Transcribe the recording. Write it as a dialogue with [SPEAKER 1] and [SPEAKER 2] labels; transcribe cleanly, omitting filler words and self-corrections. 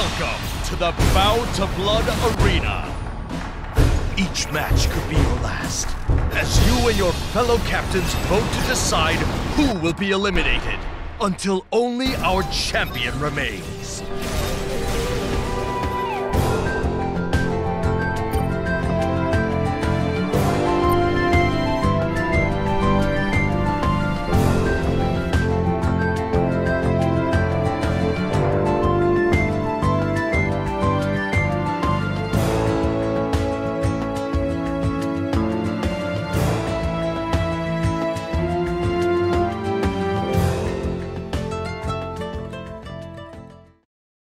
[SPEAKER 1] Welcome to the Bow to Blood Arena. Each match could be your last, as you and your fellow captains vote to decide who will be eliminated, until only our champion remains.